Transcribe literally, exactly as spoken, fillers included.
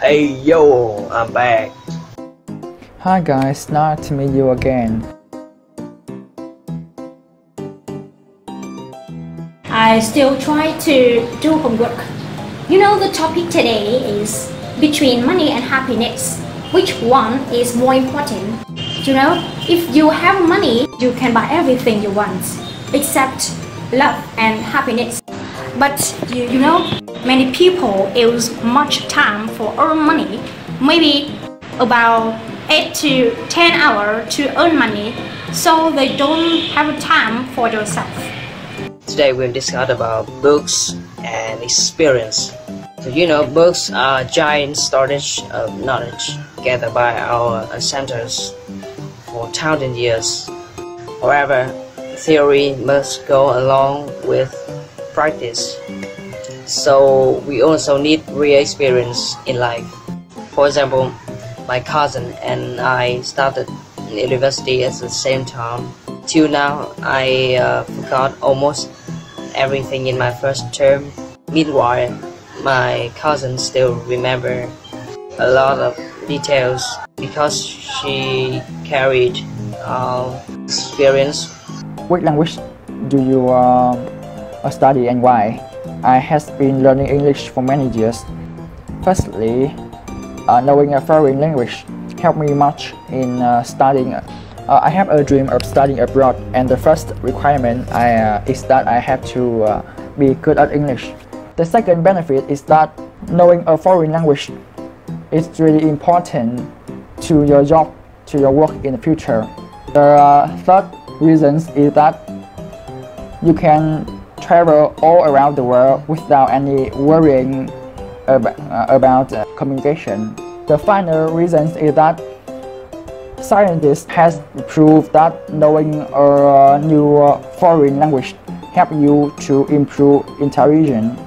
Hey yo, I'm back. Hi guys, nice to meet you again. I still try to do homework. You know, the topic today is between money and happiness. Which one is more important? You know, if you have money, you can buy everything you want, except love and happiness. But you, you know, many people use much time for earn money, maybe about eight to ten hours to earn money, so they don't have time for themselves. Today we'll discuss about books and experience. So you know, books are giant storage of knowledge gathered by our ancestors for thousand years. However, theory must go along with practice. So we also need real experience in life. For example, my cousin and I started university at the same time. Till now, I uh, forgot almost everything in my first term. Meanwhile, my cousin still remember a lot of details because she carried uh, experience. Which language do you uh, study and why? I have been learning English for many years. Firstly, uh, knowing a foreign language helped me much in uh, studying. Uh, I have a dream of studying abroad, and the first requirement I, uh, is that I have to uh, be good at English. The second benefit is that knowing a foreign language is really important to your job, to your work in the future. The uh, third reason is that you can travel all around the world without any worrying ab uh, about uh, communication. The final reason is that scientists has proved that knowing a new uh, foreign language help you to improve intelligence.